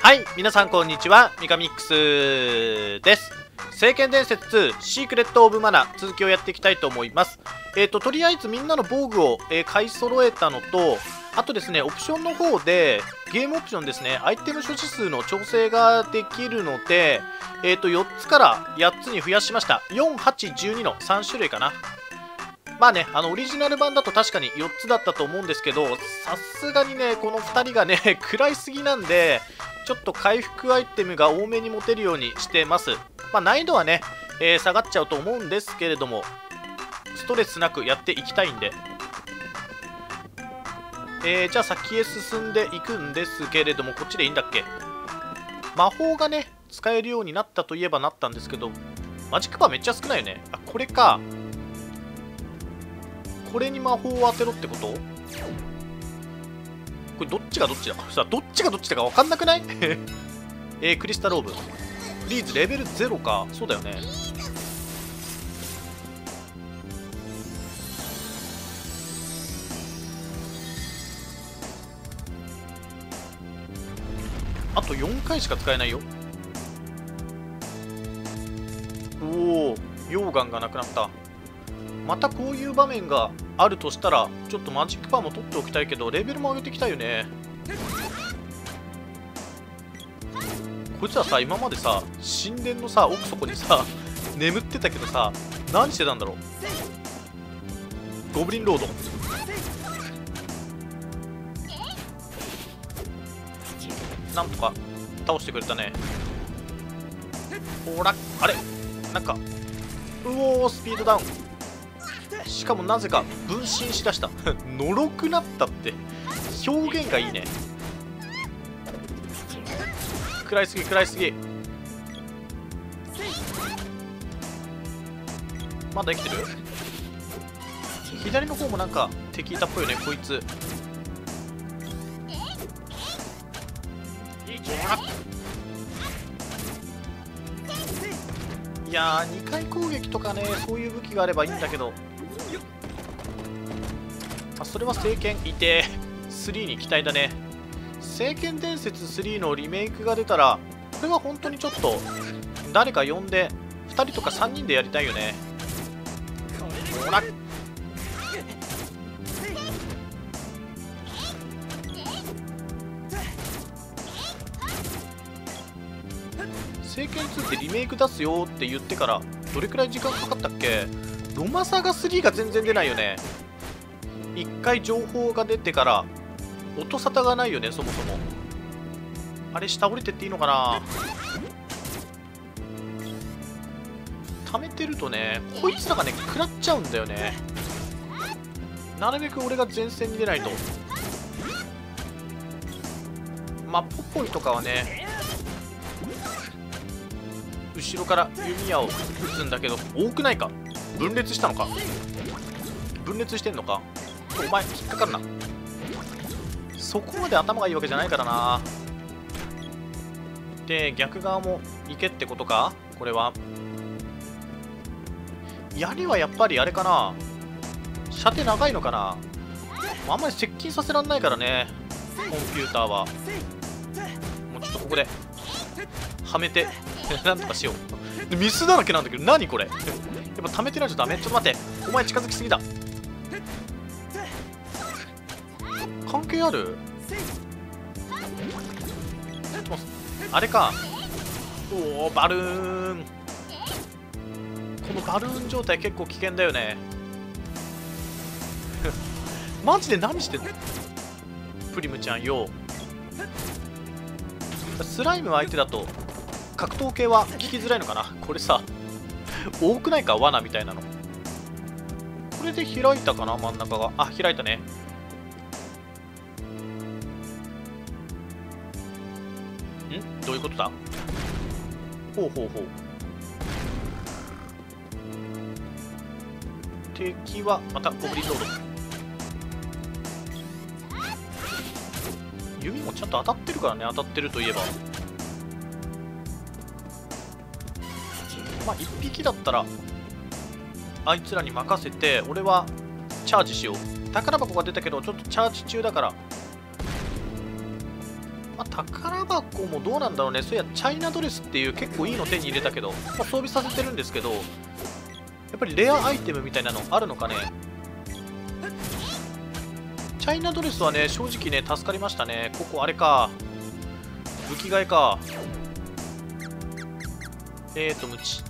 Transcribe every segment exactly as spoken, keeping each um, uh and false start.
はい、皆さんこんにちは、ミカミックスです。聖剣伝説ツーシークレットオブマナ続きをやっていきたいと思います。えっと、とりあえずみんなの防具を、えー、買い揃えたのと、あとですね、オプションの方で、ゲームオプションですね、アイテム所持数の調整ができるので、えっと、よっつからやっつに増やしました。よん、はち、じゅうにのさん種類かな。まあね、あの、オリジナル版だと確かによっつだったと思うんですけど、さすがにね、このふたりがね、食らいすぎなんで、ちょっと回復アイテムが多めに持てるようにしてます。まあ、難易度はね、えー、下がっちゃうと思うんですけれども、ストレスなくやっていきたいんで。えー、じゃあ先へ進んでいくんですけれども、こっちでいいんだっけ？魔法がね、使えるようになったといえばなったんですけど、マジックパーめっちゃ少ないよね。あ、これか。これに魔法を当てろってこと？これどっちがどっちださあ、どっちがどっちだか分かんなくないえー、クリスタルオーブ。フリーズレベルゼロか。そうだよね。あとよんかいしか使えないよ。おお、溶岩がなくなった。またこういう場面があるとしたら、ちょっとマジックパーも取っておきたいけど、レベルも上げていきたいよね。こいつはさ、今までさ、神殿のさ、奥底にさ、眠ってたけどさ、何してたんだろう。ゴブリンロード。なんとか倒してくれたね。ほら、あれなんか、うおー、スピードダウン。しかもなぜか分身しだした。のろくなったって。表現がいいね。食らいすぎ食らいすぎ。まだ生きてる？左の方もなんか敵いたっぽいよね、こいつ。いやー、にかい攻撃とかね、そういう武器があればいいんだけど、あ、それは聖剣いてスリーに期待だね。聖剣伝説スリーのリメイクが出たら、これは本当にちょっと誰か呼んでふたりとかさんにんでやりたいよね。ほら、聖剣ツーってリメイク出すよって言ってからどれくらい時間かかったっけ？ロマサガスリーが全然出ないよね。いっかい情報が出てから音沙汰がないよね、そもそも。あれ、下降りてっていいのかな。溜めてるとね、こいつらがね食らっちゃうんだよね。なるべく俺が前線に出ないと。まあポポイとかはね、後ろから弓矢を撃つんだけど、多くないか？分裂したのか？分裂してんのか？お前引っかかるな。そこまで頭がいいわけじゃないからな。で、逆側も行けってことか？これは槍はやっぱりあれかな、射程長いのかな。あんまり接近させらんないからね、コンピューターは。もうちょっとここではめてなんとかしよう。でミスだらけなんだけど、何これやっぱ溜めてないとダメ。ちょっと待って、お前近づきすぎだ。関係ある？あれか。おお、バルーン。このバルーン状態結構危険だよね。マジで何してんのプリムちゃんよ。スライム相手だと格闘系は効きづらいのかな。これさ、多くないか、罠みたいなの。これで開いたかな、真ん中が。あ、開いたね。ん？どういうことだ？ほうほうほう。敵はまたゴブリンロード。弓もちゃんと当たってるからね、当たってるといえば。まあいっぴきだったらあいつらに任せて、俺はチャージしよう。宝箱が出たけどちょっとチャージ中だからまあ、宝箱もどうなんだろうね。そういやチャイナドレスっていう結構いいの手に入れたけど、まあ、装備させてるんですけど、やっぱりレアアイテムみたいなのあるのかね。チャイナドレスはね、正直ね、助かりましたね。ここあれか、武器替えか。えーとムチ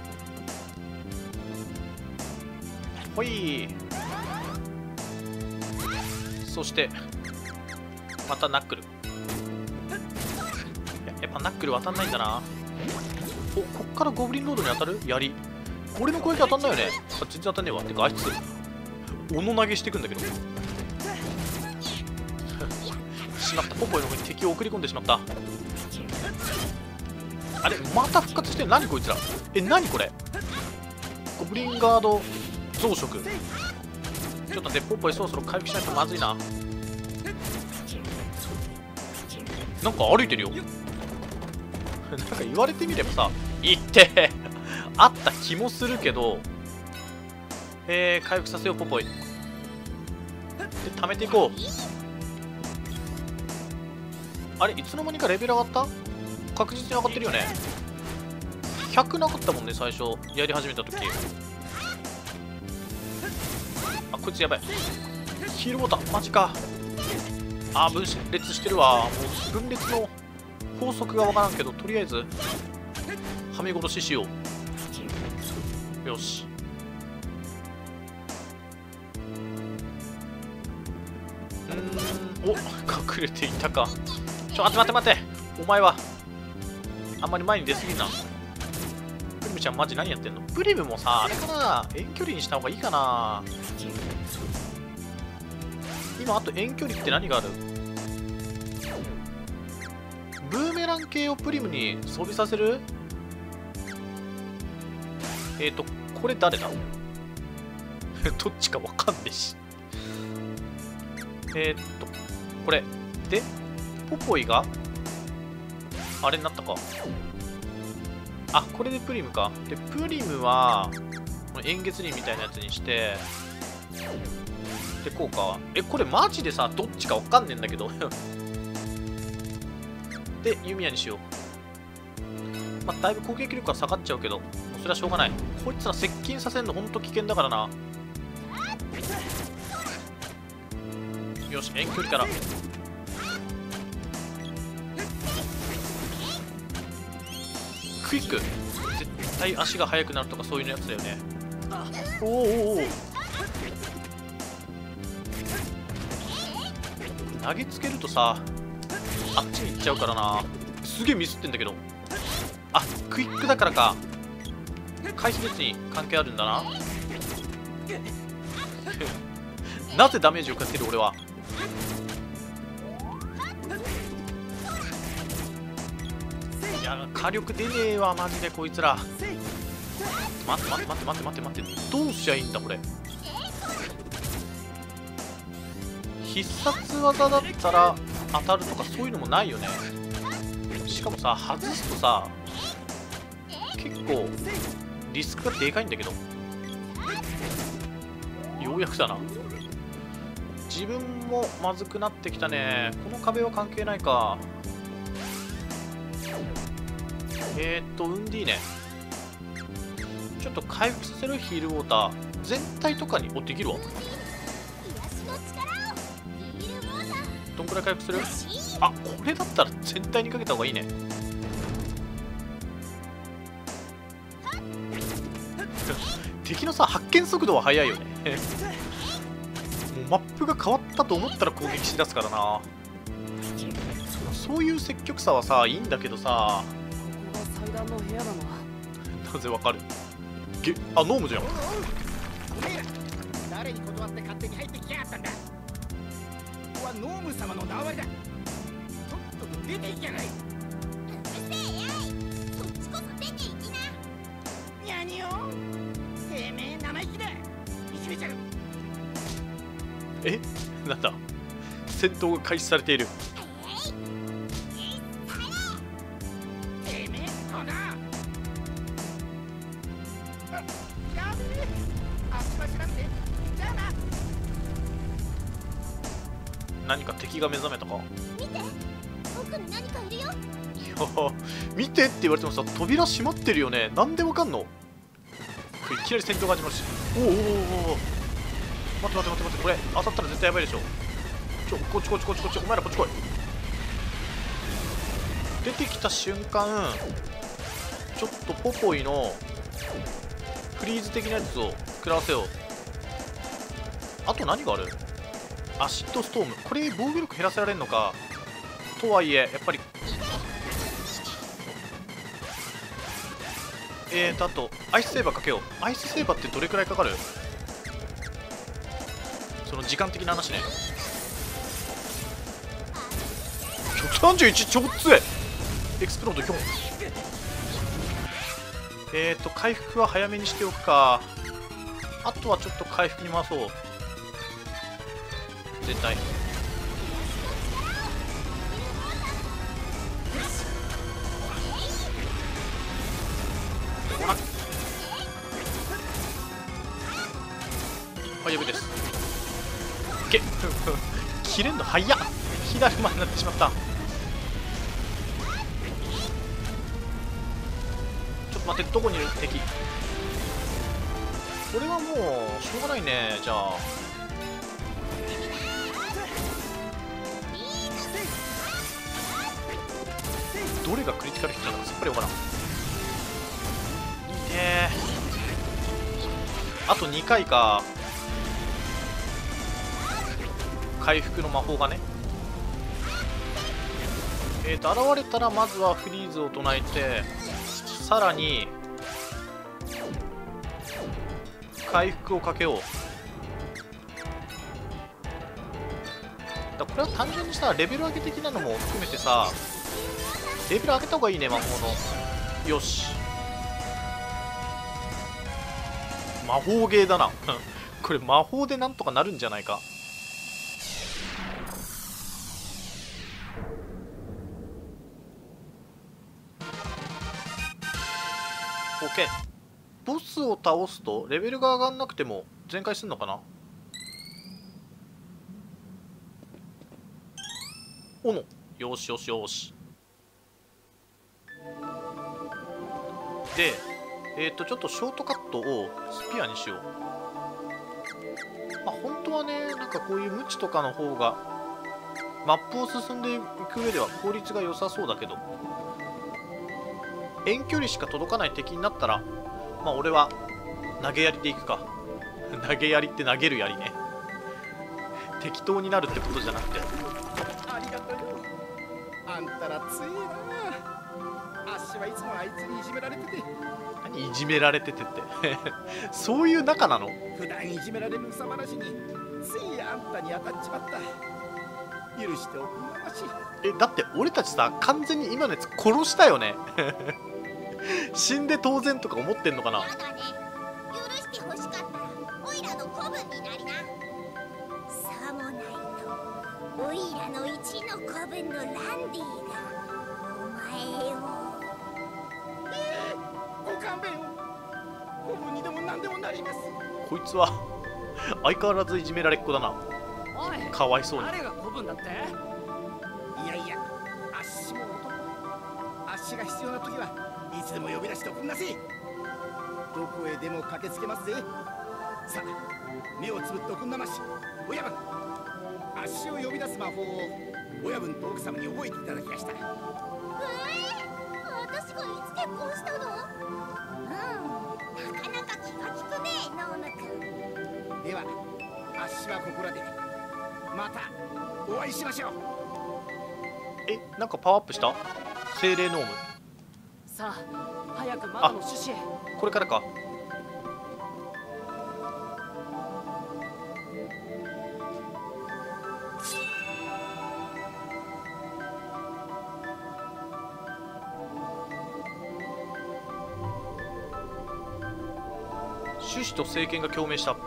ほい。そしてまたナックル。や, やっぱナックル当たんないんだな。お、こっからゴブリンロードに当たる槍。俺の攻撃当たんないよね。あ、全然当たんねえわ。てかあいつ斧投げしてくんだけどしまった。ポポイの方に敵を送り込んでしまった。あれまた復活してる。何こいつら。え、何これ。ゴブリンガード増殖。ちょっと待って、ポポイそろそろ回復しないとまずいな。なんか歩いてるよなんか言われてみればさ、いってあった気もするけど、えー、回復させよう。ポポイで貯めていこう。あれいつの間にかレベル上がった。確実に上がってるよね。ひゃくなかったもんね最初やり始めた時。あ、こいつやばい。ヒールボタンマジか。あー、分裂してるわ。もう分裂の法則がわからんけど、とりあえずはめ殺ししよう。よし。うーん、お、隠れていたか。ちょ、待って待って待って。お前はあんまり前に出すぎんな。プリムちゃんマジ何やってんの。プリムもさ、あれかな、遠距離にした方がいいかな。今あと遠距離って何がある。ブーメラン系をプリムに装備させる。えっとこれ誰だどっちかわかんねえし。えー、っとこれでポポイがあれになったか。あ、これでプリムか。でプリムは円月輪みたいなやつにしてでこうか。え、これマジでさどっちかわかんねえんだけどで弓矢にしよう。まあだいぶ攻撃力は下がっちゃうけど、もうそれはしょうがない。こいつら接近させるのほんと危険だからな。よし、遠距離からクイック。絶対足が速くなるとかそういうやつだよね。おおおお、投げつけるとさあっちに行っちゃうからな。すげえミスってんだけど。あ、クイックだからか。回数率に関係あるんだななぜダメージをかける俺は。いや火力出ねえわマジでこいつら。待って待って待って待って待って待って、どうしちゃいいんだこれ。必殺技だったら当たるとかそういうのもないよね。しかもさ外すとさ結構リスクがでかいんだけど。ようやくだな。自分もまずくなってきたね。この壁は関係ないか。えーっとウンディーネちょっと回復させる。ヒールウォーター全体とかにおできるわ。どんくらい回復する。あ、これだったら全体にかけた方がいいね敵のさ発見速度は速いよねもうマップが変わったと思ったら攻撃しだすからな。そういう積極さはさいいんだけどさ、 ここが祭壇の部屋だな。 なぜわかる。げあノームじゃん。 おめえら誰に断って勝手に入ってきやがったんだ。ここはノーム様の縄張りだ。とっとと出ていきやがれ。うるせえやい。そっちこそ出ていきな。にゃにょてめえ生意気だ。いじめちゃう。 え、なんだ戦闘が開始されている。 てめえとな。やべえ足場知らんで。じゃあな。 何か敵が目覚めたか。 見て、僕くに何かいるよ。 いや見てって言われてもさ、扉閉まってるよね。なんでわかんの？いきなり戦闘が始まるし。おおおおおお、待って待って待って待って、これ当たったら絶対やばいでしょ。ちょ、こっちこっちこっちこっち、お前らこっち来い。出てきた瞬間、ちょっとポポイのフリーズ的なやつを食らわせよう。あと何がある？アシッドストーム。これ防御力減らせられるのか。とはいえやっぱりえーとあとアイスセーバーかけよう。アイスセーバーってどれくらいかかる？その時間的な話ね。ひゃくさんじゅういち超強い。エクスプロードきょん。えーと回復は早めにしておくか。あとはちょっと回復に回そう。絶対あ、やべです。け切れんの早っ。火だるまになってしまった。ちょっと待って、どこにいる敵。これはもうしょうがないね。じゃあどれがクリティカルヒットなのかさっぱりわからん。いいね。あとにかいか。回復の魔法がね。えーと現れたらまずはフリーズを唱えて、さらに回復をかけよう。だこれは単純にさレベル上げ的なのも含めてさ、レベル上げた方がいいね。魔法のよし魔法ゲーだなこれ魔法でなんとかなるんじゃないか。OK。 ボスを倒すとレベルが上がんなくても全開するのかな。おのよしよしよし。でえっ、ー、とちょっとショートカットをスピアにしよう。まあ本当はね、なんかこういう無知とかの方がマップを進んでいく上では効率が良さそうだけど、遠距離しか届かない敵になったら、まあ俺は投げやりでいくか投げやりって投げるやりね適当になるってことじゃなくて。 ありがとう。あんたら強いな。あっしはいつもあいつにいじめられてて。 何いじめられててってそういう仲なの？ 普段いじめられる憂さ話についあんたに当たっちまった。許しておくんなまし。 えだって俺たちさ完全に今のやつ殺したよね死んで当然とか思ってんのかな。 やだね。許してほしかったらオイラの子分になりな。さもないとオイラの一の子分のランディがお前を。 ええー、ご勘弁を。子分にでも何でもなります。 こいつは相変わらずいじめられっ子だな。 おい、 かわいそうに。 誰が子分だって？ いやいや、あっしも男。あっしが必要な時はいつでも呼び出しておくんなせ。どこへでも駆けつけますぜ。さあ、目をつぶっておくんなまし。親分、あっしを呼び出す魔法を親分と奥様に覚えていただきました。 えー、私がいつ結婚したの？うん、なかなか気が利くね、ノーム君。 では、あっしはここらで。またお会いしましょう。 えなんかパワーアップした精霊ノーム。 さあ、早く窓の種子へ。 これからか。種子と聖剣が共鳴した。 さ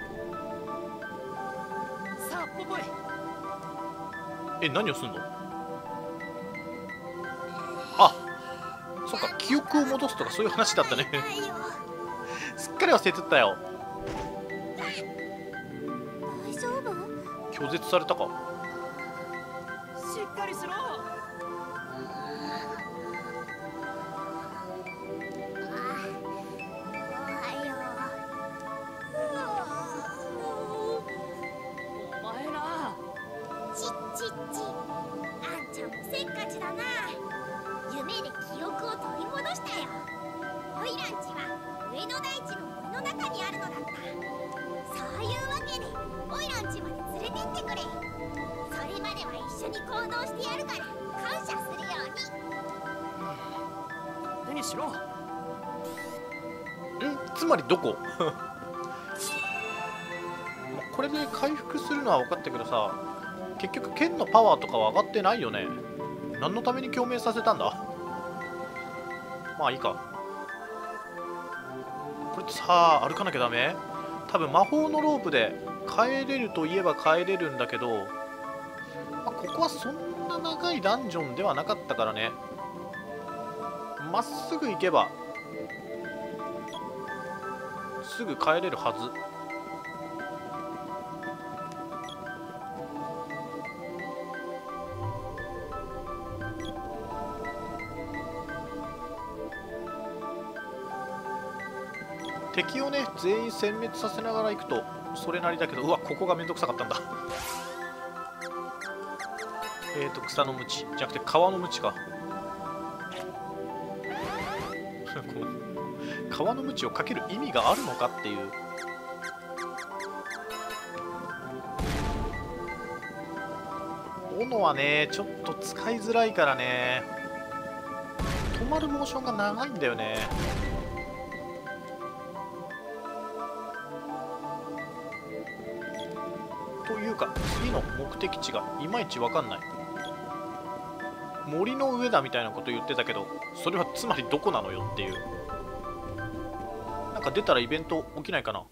あ、ポポイ。 え何をすんの？あそっか、記憶を戻すとかそういう話だったねすっかり忘れてたよ。 大丈夫？ 拒絶されたか。 しっかりしろ。 動してやるから感謝するように。 手にしろ。 んつまりどここれで回復するのは分かったけどさ、結局剣のパワーとかは上がってないよね。何のために共鳴させたんだ。まあいいか。これってさ歩かなきゃダメ。多分魔法のロープで帰れるといえば帰れるんだけど、まあ、ここはそんな長いダンジョンではなかったからね。まっすぐ行けばすぐ帰れるはず。敵をね全員殲滅させながら行くとそれなりだけど、うわここがめんどくさかったんだえーと草の鞭じゃなくて川の鞭か川の鞭をかける意味があるのかっていう。斧はねちょっと使いづらいからね、止まるモーションが長いんだよね。というか次の目的地がいまいち分かんない。森の上だみたいなこと言ってたけど、それはつまりどこなのよっていう。なんか出たらイベント起きないかな。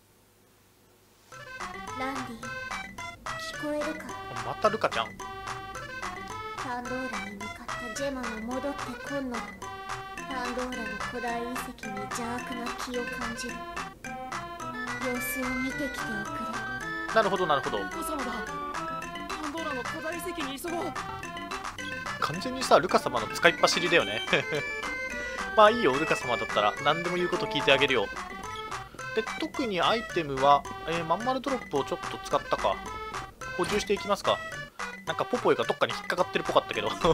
ランディ聞こえるか。 またルカちゃん。 パンドーラに向かったジェマも戻ってこんの。パンドーラの古代遺跡に邪悪な気を感じる。様子を見てきておくれ。 なるほどなるほど。 ルカ様だ。パンドーラの古代遺跡に急ごう。 完全にさルカ様の使いっ走りだよねまあいいよ、ルカ様だったら何でも言うこと聞いてあげるよ。で特にアイテムは、えー、まん丸ドロップをちょっと使ったか。補充していきますか。なんかポポイがどっかに引っかかってるっぽかったけどいらっ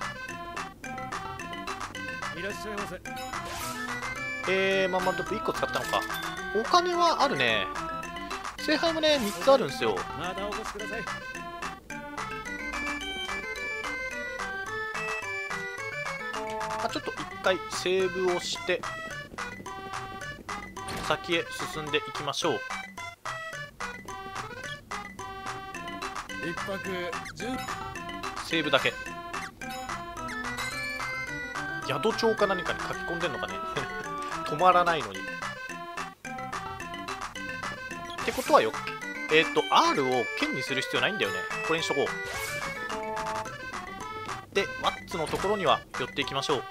しゃいませ。 えー、まん丸ドロップいっこ使ったのか。お金はあるね。聖杯もねみっつあるんですよ。 またお越しください。 あちょっと一回セーブをして先へ進んでいきましょう。 一泊十。 セーブだけ。宿帳か何かに書き込んでんのかね止まらないのに。ってことはよ、えっ、ー、と R を剣にする必要ないんだよね。これにしとこう。でワッツのところには寄っていきましょう。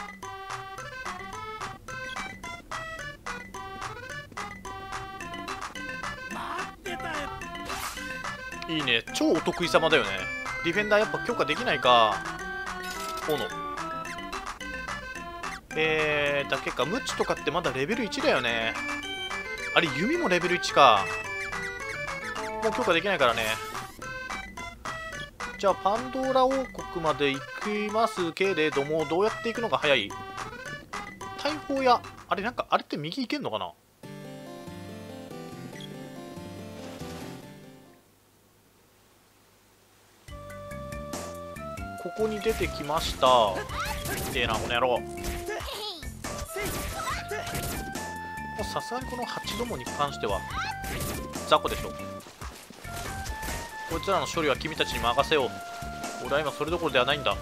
いいね、超お得意様だよね。ディフェンダーやっぱ強化できないか。斧えー、だけか。ムチとかってまだレベルいちだよね。あれ弓もレベルいちか。もう強化できないからね。じゃあパンドーラ王国まで行きますけれども、どうやって行くのが早い？大砲やあれなんかあれって右行けんのかな。ここに出てきました。いいなこの野郎。もうさすがにこのハチどもに関しては雑魚でしょ。こいつらの処理は君たちに任せよう。俺は今それどころではないんだ。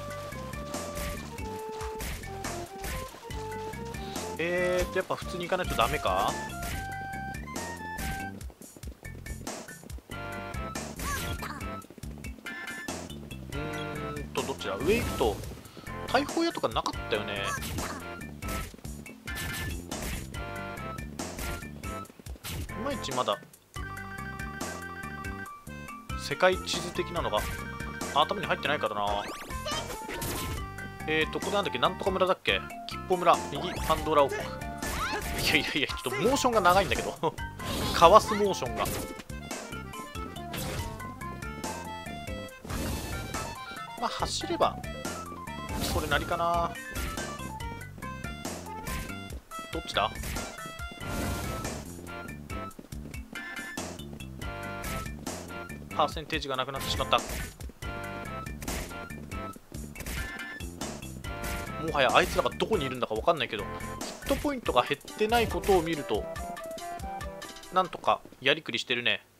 えーっとやっぱ普通に行かないとダメか。うーんとどっちだ。上行くと大砲屋とかなかったよね。いまいちまだ世界地図的なのが頭に入ってないからな。えーとこれなんだっけ、なんとか村だっけ。吉報村、右パンドーラ王国。いやいやいや、ちょっとモーションが長いんだけどかわすモーションが。まあ走ればそれなりかな。どっちだ。パーセンテージがなくなってしまった。 もはやあいつらがどこにいるんだか分かんないけど、ヒットポイントが減ってないことを見るとなんとかやりくりしてるね。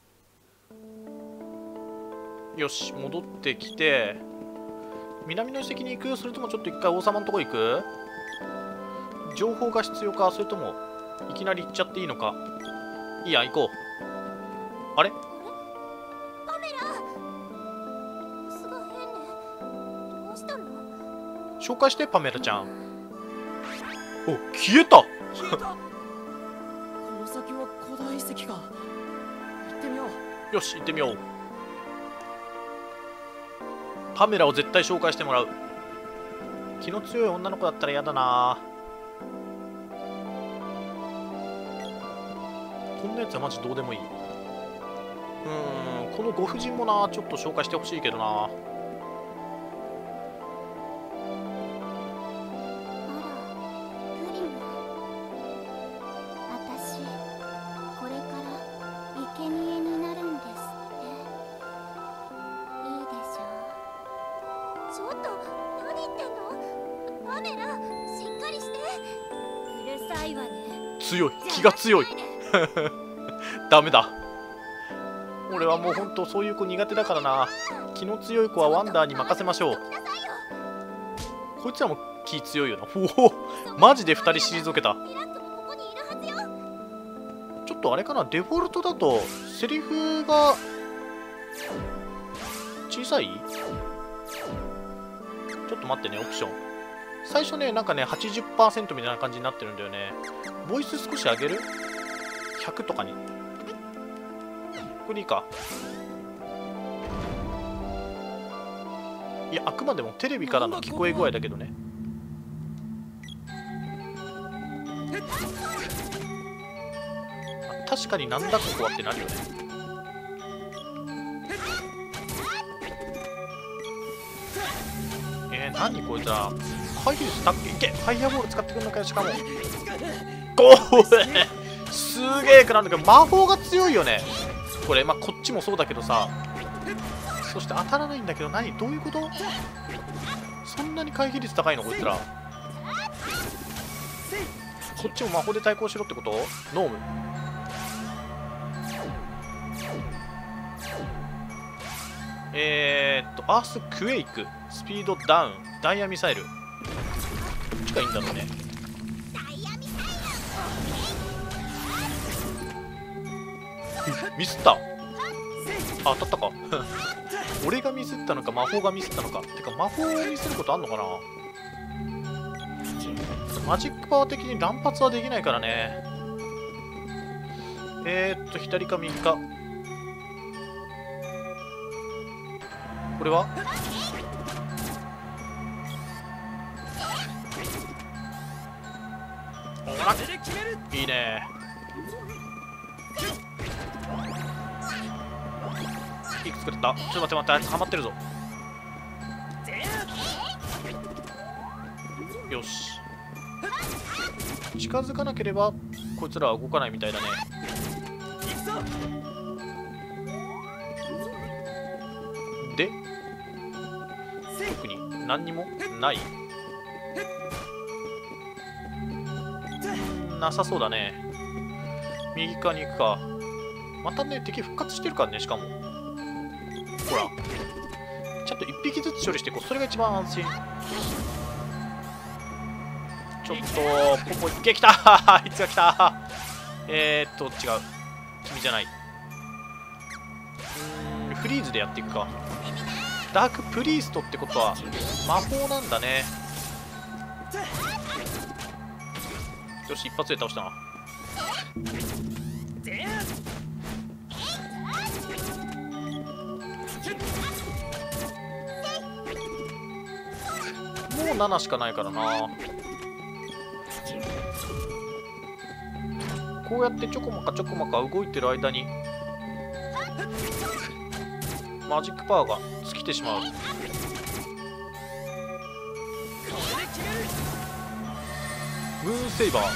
よし、戻ってきて南の遺跡に行く？それともちょっと一回王様のとこ行く？情報が必要か？それともいきなり行っちゃっていいのか？いいや、行こう。あれ？ パメラ、様子が変ね。どうしたの？ 紹介して、パメラちゃん。お、消えた。 消えた。この先は古代遺跡か。行ってみよう。 よし、行ってみよう。パメラを絶対紹介してもらう。気の強い女の子だったら嫌だな。こんなやつはマジどうでもいい。うーん、このご婦人もな、ちょっと紹介してほしいけどな。 あら、グリム。私、これから生贄になるんですって。いいでしょう。ちょっと、何言ってんの？パメラ、しっかりして。うるさいわね。 強い、気が強い。ダメだ。俺はもうほんとそういう子苦手だからな。気の強い子はワンダーに任せましょう。こいつらも気強いよな。おお、マジでふたり退けた。ちょっとあれかな、デフォルトだとセリフが小さい？ちょっと待ってね、オプション。最初ね、なんかね はちじゅっパーセント みたいな感じになってるんだよね。ボイス少し上げる？ ひゃく とかに。これいいか。いや、あくまでもテレビからの聞こえ具合だけどね。確かになんだここはってなるよね。えー、何こいつら。回避率高っけ？いけ！ファイアボール使ってくるのかよ、しかも。ゴーすげえくなんだけど、魔法が強いよね。これ、まあ、こっちもそうだけどさ。そして当たらないんだけど、何？どういうこと？そんなに回避率高いのこいつら。こっちも魔法で対抗しろってこと？ノーム。えーっと、アースクエイク、スピードダウン、ダイヤミサイル。どっちがいいんだろうね。ミスった。あ、当たったか。俺がミスったのか魔法がミスったのか。てか魔法をミスることあんのかな。マジックパワー的に乱発はできないからね。えーっと左か右か。これは？ほら、いいね。いくつくれた？ちょっと待って待って、あいつハマってるぞ。よし、近づかなければこいつらは動かないみたいだね。で、特に何にもない。なさそうだね。右側に行くか。またね、敵復活してるからね。しかもほら、ちゃんといっぴきずつ処理していこう。それが一番安心。ちょっとポポいけ、来たあいつが来た。えーっと違う、君じゃない。うーん、フリーズでやっていくか。ダークプリーストってことは魔法なんだね。よし、一発で倒したな。もうななしかないからな。こうやってちょこまかちょこまか動いてる間にマジックパワーが尽きてしまう。ムーンセイバー。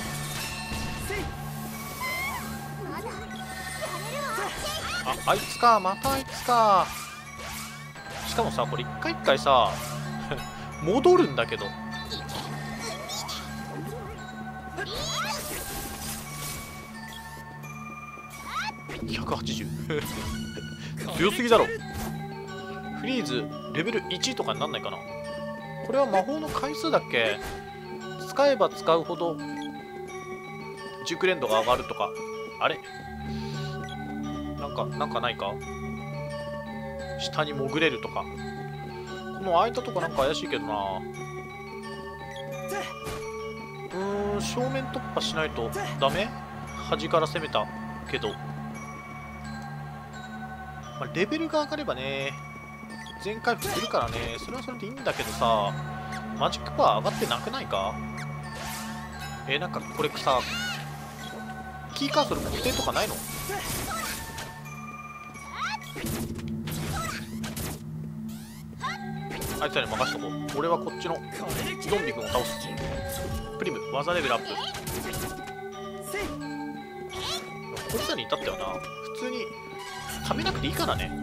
あ、あいつか。またあいつか。しかもさ、これ一回一回さ戻るんだけど、 ひゃくはちじゅう 強すぎだろ。フリーズレベルいちとかになんないかな。これは魔法の回数だっけ。使えば使うほど熟練度が上がるとか。あれなんかなんかないか。下に潜れるとか。この間とかなんか怪しいけどな。うーん、正面突破しないとダメ。端から攻めたけど、まあ、レベルが上がればね全回復するからね、それはそれでいいんだけどさ、マジックパワー上がってなくないか。えー、なんかこれさ、キーカーソル固定とかないの。あいつらに任しとこう。俺はこっちのゾンビ君を倒す。プリム技レベルアップ。こいつらに至ってはな、普通にためなくていいからね。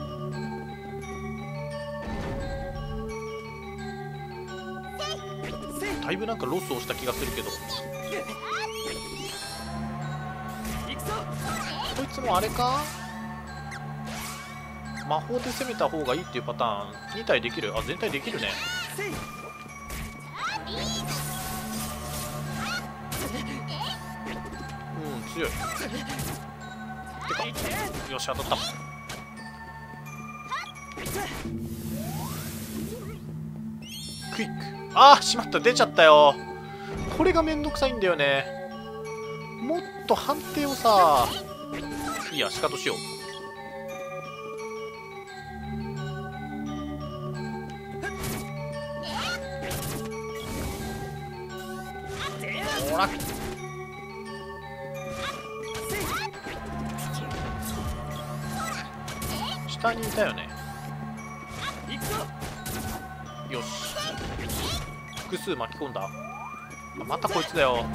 だいぶなんかロスをした気がするけど、こいつもあれか、魔法で攻めた方がいいっていうパターンに体できる。あ、全体できるね。うん、強い。てか、よし、当たった。クイック。あー、しまった、出ちゃったよ。これがめんどくさいんだよね。もっと判定をさ、いいや、仕方しよう。ほら、下にいたよね。よし、複数巻き込んだ。あ、またこいつだよ。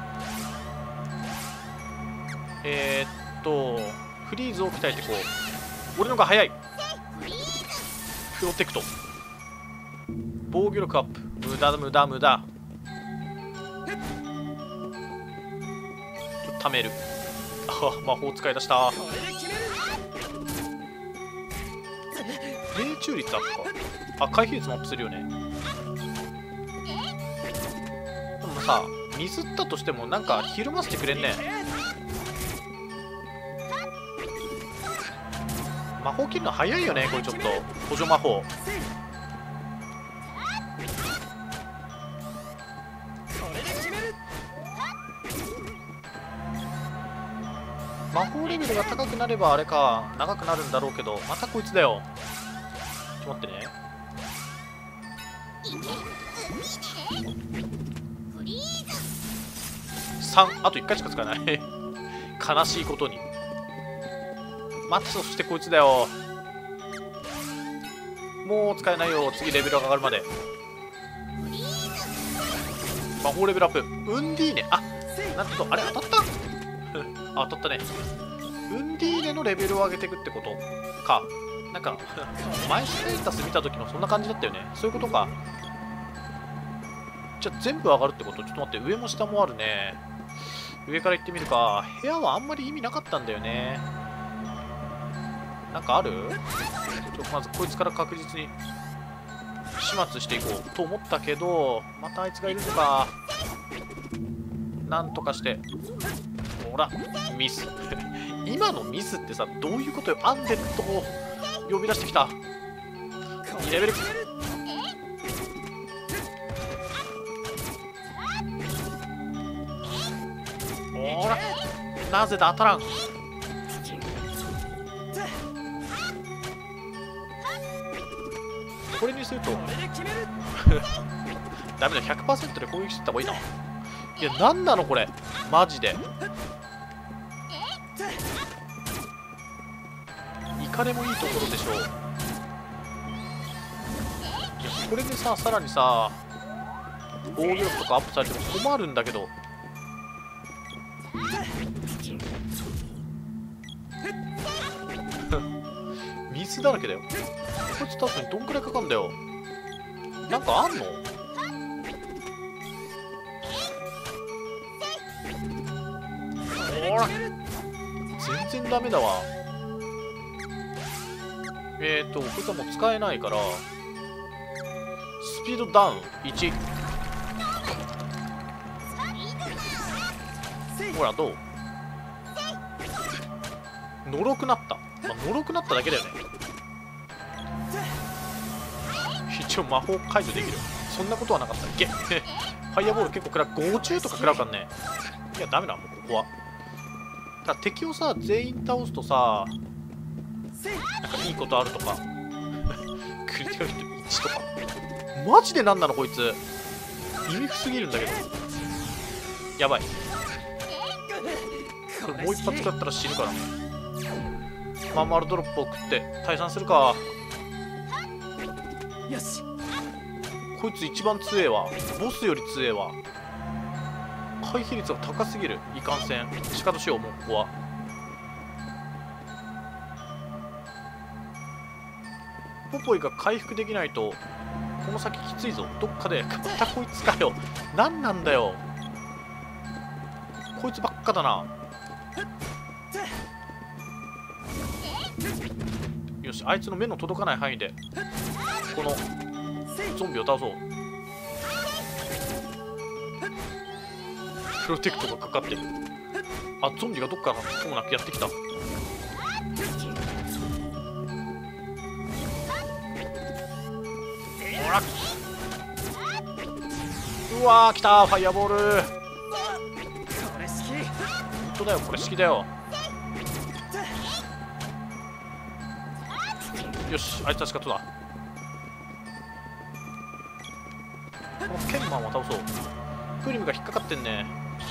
えー、っとフリーズを鍛えてこう。俺のが早い。プロテクト、防御力アップ。無駄無駄無駄。貯める。あ、魔法使い出した。命中率アップか。あ、回避率もアップするよね。でもさ、ミスったとしてもなんかひるませてくれんね。魔法切るの早いよね、これちょっと補助魔法。魔法レベルが高くなればあれか、長くなるんだろうけど、またこいつだよ。ちょっと待ってね。さん、あといっかいしか使えない悲しいことに。待って、そしてこいつだよ。もう使えないよ、次レベルが上がるまで。魔法レベルアップ。ウンディーネ、あ、なんと、あれ当たったあ、当たったね。ウンディーネのレベルを上げていくってことか。なんか前ステータス見た時のそんな感じだったよね。そういうことか。じゃあ全部上がるってこと。ちょっと待って、上も下もあるね。上から行ってみるか。部屋はあんまり意味なかったんだよね。なんかある？ちょっとまずこいつから確実に始末していこうと思ったけど、またあいつがいるのか。なんとかして。ほら、ミス今のミスってさ、どういうことよ。アンデッドを呼び出してきた。にレベル。ほら、なぜだ当たらん。これにするとダメだ、ひゃくパーセント で攻撃してった方がいいな。いや、なんなのこれマジで。イカレもいいところでしょう。いや、これでさ、さらにさ防御力とかアップされても困るんだけど。ミスだらけだよ。こいつ確かにどんくらいかかんだよ。なんかあんの？ほら、全然ダダメだわ。えっとこいつはもう使えないからスピードダウンいち。ほらどう、のろくなった、まあ、のろくなっただけだよね。一応魔法解除できる、そんなことはなかった。いけファイアボール結構食らう、ご中とか食らうからね。いやダメだ、もうここはだ敵をさ全員倒すとさなんかいいことあるとかクリティカルヒットいちとかマジでなんなのこいつ、意味不すぎるんだけど。やばい、これもう一発食らったら死ぬから。マンマルドロップを食って退散するか。 よし、 こいつ一番強えわ、ボスより強えわ。回避率が高すぎる、いかんせん仕方しよう。もうここはポポイが回復できないとこの先きついぞ。どっかでまたこいつかよ、何なんだよこいつばっかだな。よし、あいつの目の届かない範囲でこのゾンビを倒そう。プロテクトがかかってる。あ、ゾンビがどっからともなくやってきた。ほら、うわー来たー、ファイアボール。 これ式、 本当だよ、これ式だよ。よし、あいつは仕方だ。このケンマンを倒そう。プリムが引っかかってんね。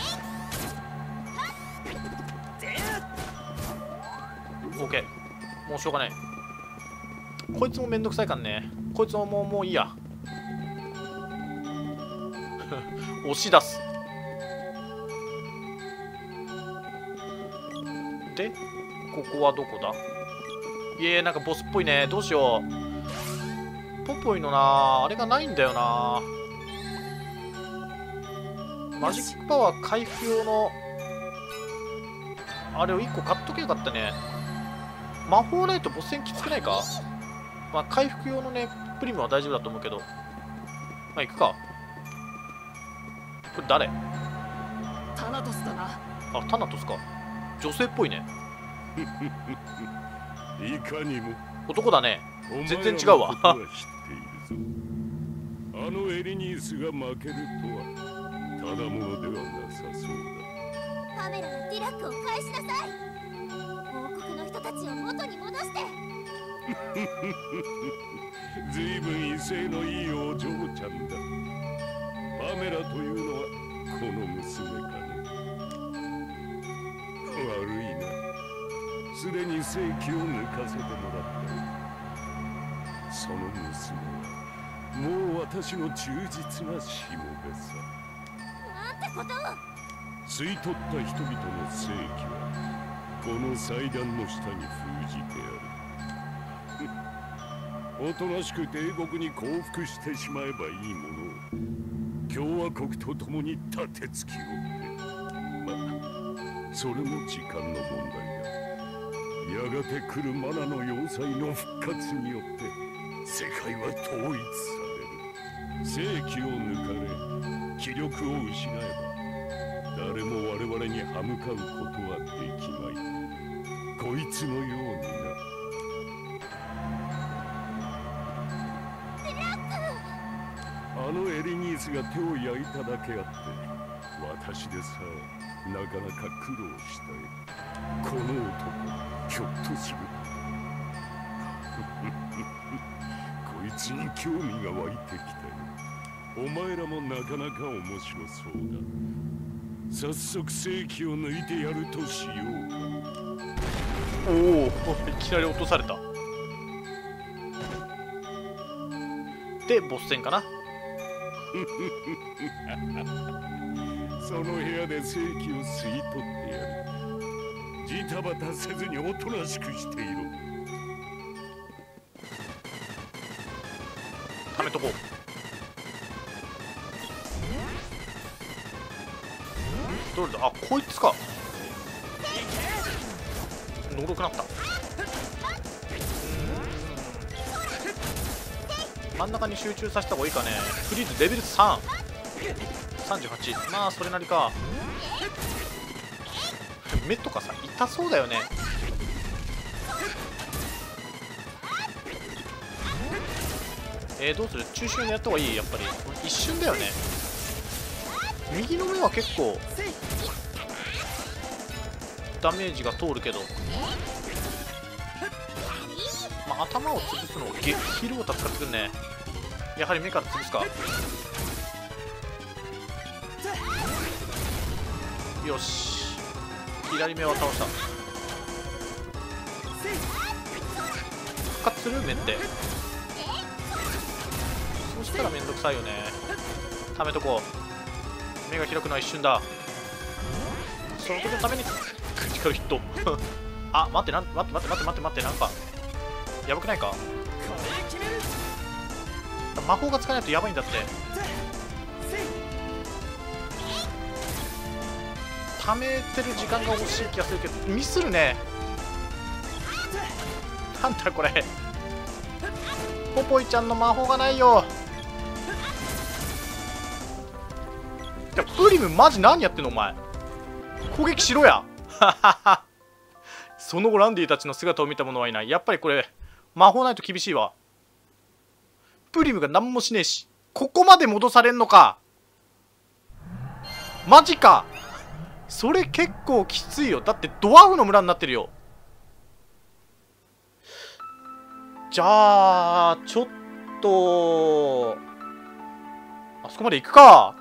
オーケー、もうしょうがない。こいつもめんどくさいからね。こいつももうもういいや押し出す。でここはどこだ。いえ、なんかボスっぽいね。どうしよう。ポポイのなあれがないんだよな。マジックパワー回復用のあれをいっこ買っとけよかったね。魔法ないとボス戦きつくないか。まあ回復用のねプリムは大丈夫だと思うけど、まあ行くか。これ誰。 タナトスだな。 あ、タナトスか。女性っぽいね。 いかにも男だね。全然違うわ。 あのエリニースが負けるとはただものではなさそうパメラはディラックを返しなさい。王国の人たちを元に戻して。 だ。ずいぶん威勢のいいお嬢ちゃんだ。パメラというのはこの娘かね。悪いな、すでに正気を抜かせてもらった。その娘はもう私の忠実なしもべさ。 なんてことを。 吸い取った人々の正気はこの祭壇の下に封じてある。おとなしく帝国に降伏してしまえばいいものを共和国と共に立てつきをって、まあそれも時間の問題だ。やがて来るマナの要塞の復活によって世界は統一される。正気を抜かれ気力を失えば誰も我々に歯向かうことはできまい。こいつのようにな。あのエリニースが手を焼いただけあって私でさえなかなか苦労したよ。この男ひょっとするこいつに興味が湧いてきたよ。お前らもなかなか面白そうだ。早速正気を抜いてやるとしようか。 おお、いきなり落とされた。でボス戦かな。 その部屋で正気を吸い取ってやる。ジタバタせずにおとなしくしていろ。 はめとこう。どれだ。あ、こいつか。ののどくなった。真ん中に集中させた方がいいかね。フリーズレベルさん、さんじゅうはち、まあそれなりか。目とかさ痛そうだよね。えー、どうする？中心でやった方がいい？やっぱり一瞬だよね。右の目は結構ダメージが通るけど、まあ、頭を潰すのをゲヒルを使ってくるね。やはり目から潰すか。よし、左目は倒した。復活する？目って。そしたらめんどくさいよね。ためとこう。目が開くのは一瞬だ。その時のためにクリティカルヒットあ、待って、なん待って待って待って待って待って、なんかやばくないか？魔法が使えないとやばいんだって。溜めてる時間が欲しい気がするけどミスるね。なんだこれ、ポポイちゃんの魔法がないよ。いやプリムマジ何やってんのお前、攻撃しろやその後ランディたちの姿を見た者はいない。やっぱりこれ魔法ないと厳しいわ。プリムが何もしねえし、ここまで戻されんのか。マジか。それ結構きついよ。だってドワーフの村になってるよ。じゃあちょっとあそこまで行くか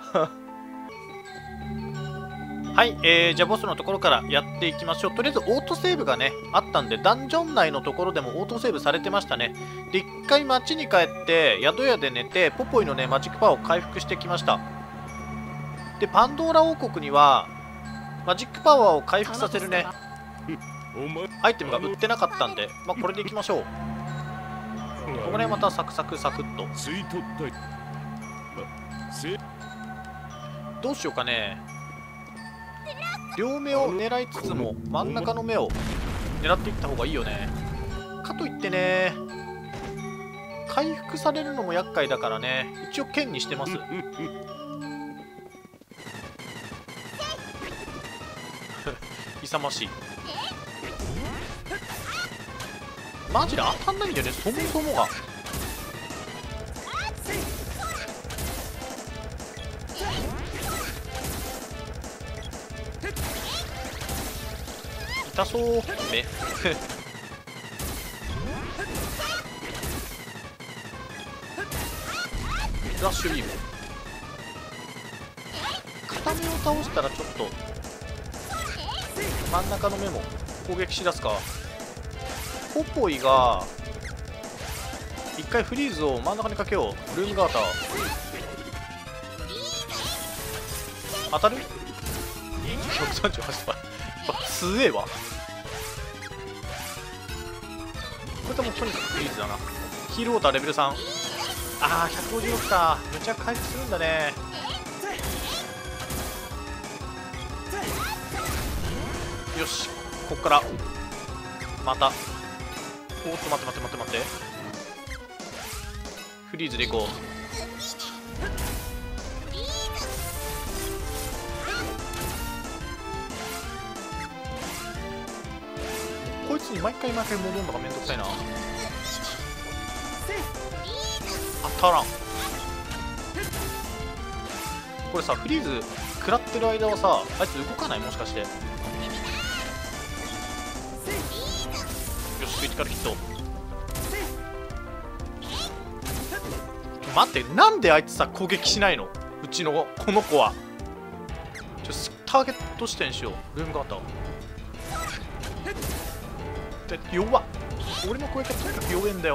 はい、えー、じゃあボスのところからやっていきましょう。とりあえずオートセーブがねあったんで、ダンジョン内のところでもオートセーブされてましたね。で一回町に帰って宿屋で寝てポポイのねマジックパワーを回復してきました。でパンドーラ王国にはマジックパワーを回復させるねアイテムが売ってなかったんで、まあ、これでいきましょう。ここら辺またサクサクサクっと。どうしようかね。両目を狙いつつも真ん中の目を狙っていった方がいいよね。かといってね回復されるのも厄介だからね、一応剣にしてます勇ましい。マジで当たんないんだよね、そもそもが。痛そう目フラッシュビーム。片目を倒したらちょっと真ん中の目も攻撃しだすか。ポポイが一回フリーズを真ん中にかけよう。ルームガーター当たる？ ひゃくさんじゅうはち 倍強えわ。これともとにかくフリーズだな。ヒールウォーターレベルさん。ああひゃくごじゅうろくか。めちゃ回復するんだね。よし、こっからまた。おっと待って待って待って待って、フリーズでいこう。こいつに毎回毎回戻るのがめんどくさいな。当たらん。これさフリーズ食らってる間はさあいつ動かない？もしかして。よしクリティカルヒット。待って、なんであいつさ攻撃しないの？うちのこの子は。ちょターゲット視点しよう。ルームガーターで弱っ。俺の攻撃はとにかく弱えんだよ。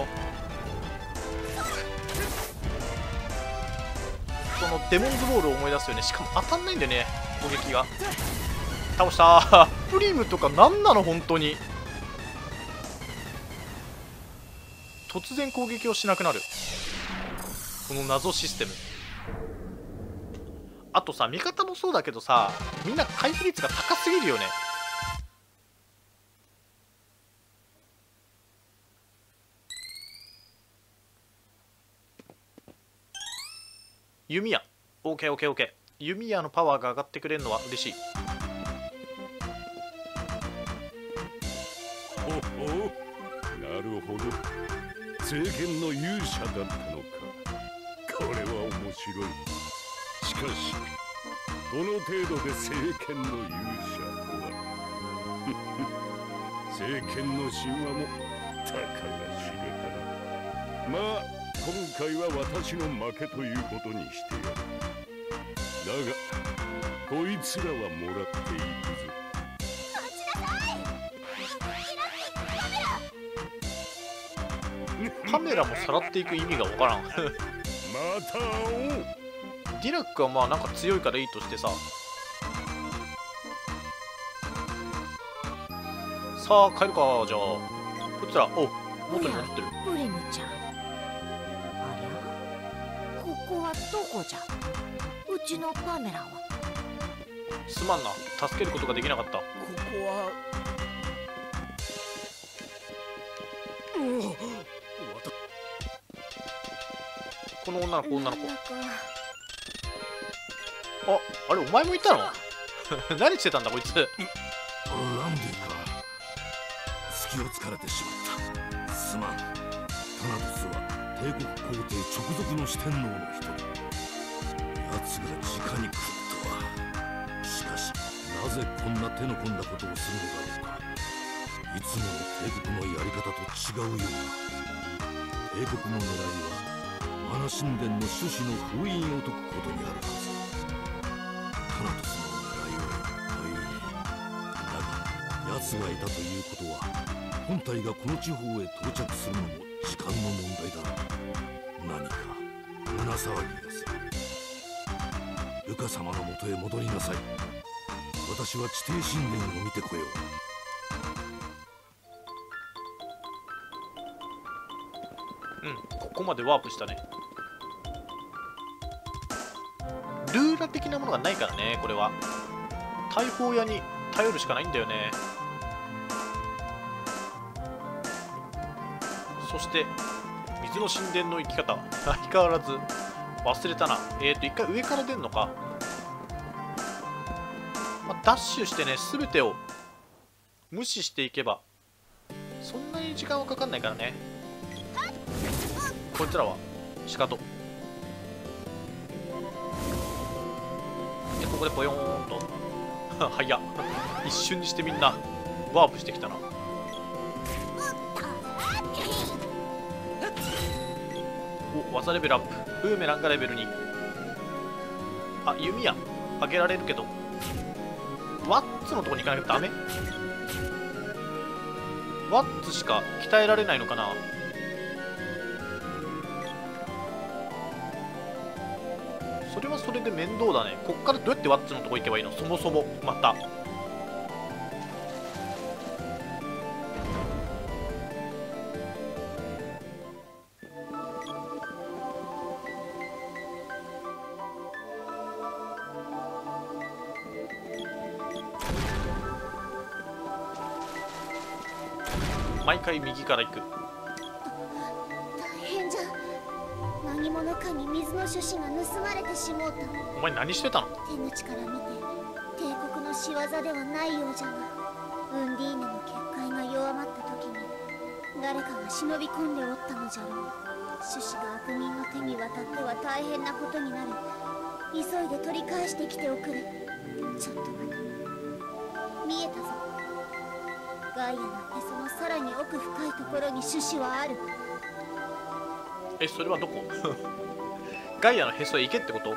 このデモンズボールを思い出すよね。しかも当たんないんだよね攻撃が。倒したプリムとかなんなの本当に。突然攻撃をしなくなるこの謎システム。あとさ味方もそうだけどさみんな回避率が高すぎるよね。 弓矢。オーケーオーケーオーケー。弓矢のパワーが上がってくれるのは嬉しい。 ほほう、なるほど。聖剣の勇者だったのか。これは面白い。しかしこの程度で聖剣の勇者とは聖剣の神話もたかが知れた。まあ今回は私の負けということにしてやる。だがこいつらはもらっていくぞ。 カメラもさらっていく意味がわからん。 また会おう。 ディラックはまあなんか強いからいいとしてさ。さあ帰るか。じゃあこいつら、お元に戻ってる。 プリムちゃん、ありゃ、ここはどこじゃ。うちのパメラは。 すまんな、助けることができなかった。 ここはうおこの女の子女の子。 なんだかあ、あれお前もいたの？何してたんだこいつ。 ランディか。隙を突かれてしまった。すまん。タナトスは帝国皇帝直属の四天王の一人。奴が直に来るとは。しかしなぜこんな手の込んだことをするのだろうか。いつもの帝国のやり方と違うような。帝国の狙いはマナ神殿の種子の封印を解くことにあるはず。タナトスの狙いは一体。だが奴がいたということは本体がこの地方へ到着するのも時間の問題だろう。何か胸騒ぎがする。ルカ様のもとへ戻りなさい。私は地底神殿を見てこよう。 うん、ここまでワープしたね。ルーラ的なものがないからね、これは。大砲屋に頼るしかないんだよね。そして水の神殿の生き方、相変わらず忘れたな。えっ、ー、と一回上から出るのか、まあ、ダッシュしてね全てを無視していけばそんなに時間はかかんないからね。こいつらはシカトで、ここでポヨーンと早っ。一瞬にしてみんなワープしてきたな。お、技レベルアップ。ブーメランがレベルに。あ、弓矢上げられるけどワッツのとこに行かなきゃダメ。ワッツしか鍛えられないのかな。それはそれで面倒だね。こっからどうやってワッツのとこ行けばいいの、そもそも。また毎回右から行く。 大変じゃ。何者かに水の種子が盗まれてしもうた。 お前何してたの。 手口から見て帝国の仕業ではないようじゃが、ウンディーネの結界が弱まった時に誰かが忍び込んでおったのじゃろう。種子が悪民の手に渡っては大変なことになる。急いで取り返してきておくれ。ちょっと待て。見えたぞ。ガイアのへそのさらに奥深いところに種子はある。 え、それはどこガイアのへそへ行けってこと。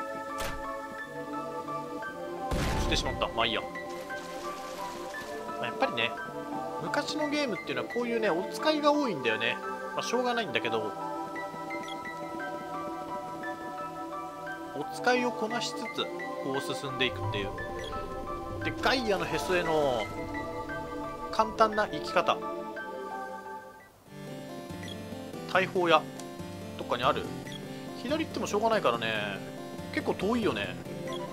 してしまった。まあいいや。まあ、やっぱりね昔のゲームっていうのはこういうねお使いが多いんだよね。まあしょうがないんだけど、お使いをこなしつつこう進んでいくっていう。でガイアのへそへの簡単な生き方、大砲屋どっかにある。左行ってもしょうがないからね。結構遠いよね。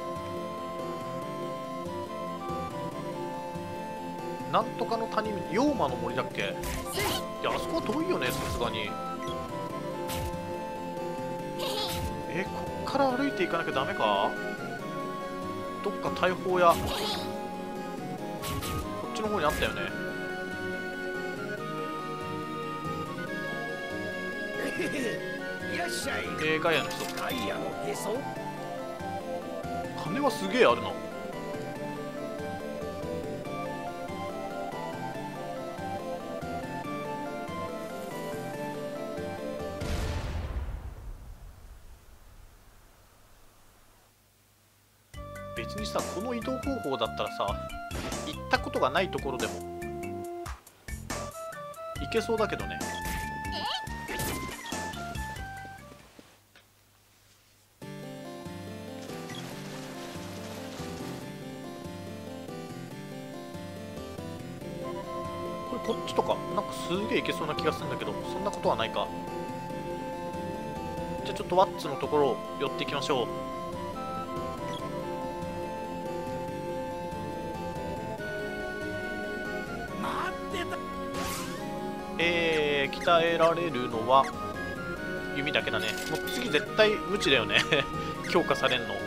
なんとかの谷、妖魔の森だっけ。いや、あそこは遠いよね、さすがに。え、こっかから歩いていかなきゃダメか。どっか大砲やこっちの方にあったよね。 いらっしゃい。 えー、ガイアの人。 ガイアのへそ。 金はすげえあるな。別にさ、この移動方法だったらさ、行ったことがないところでも行けそうだけどね。これこっちとかなんかすげえ行けそうな気がするんだけど、そんなことはないか。じゃあちょっとワッツのところを寄っていきましょう。えー、鍛えられるのは弓だけだね。もう次絶対無知だよね強化されんの。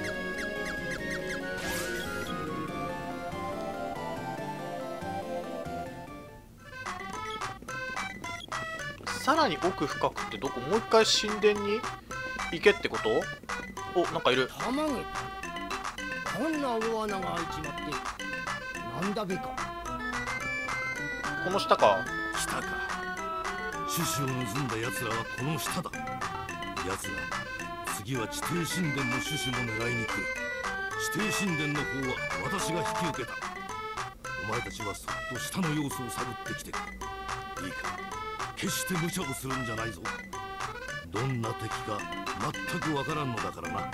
さらに奥深くってどこ？もう一回神殿に行けってこと？お、なんかいる。 玉毛。こんな大穴が開いちまってなんだべか。 この下か。 下か。種子を盗んだ奴らはこの下だ。奴ら次は地底神殿の種子も狙いに来る。地底神殿の方は私が引き受けた。お前たちはそっと下の様子を探ってきてくれ。いいか、決して無茶をするんじゃないぞ。どんな敵か全くわからんのだからな。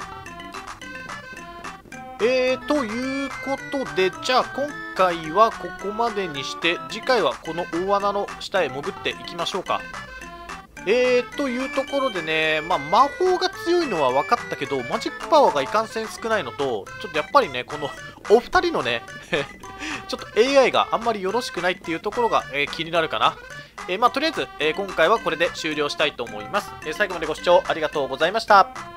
えー、ということで、じゃあ今回はここまでにして、次回はこの大穴の下へ潜っていきましょうか。えー、というところでね、まあ、魔法が強いのは分かったけど、マジックパワーがいかんせん少ないのと、ちょっとやっぱりね、このお二人のね、ちょっと エーアイ があんまりよろしくないっていうところが、えー、気になるかな。えー、まあ、とりあえず、えー、今回はこれで終了したいと思います。えー、最後までご視聴ありがとうございました。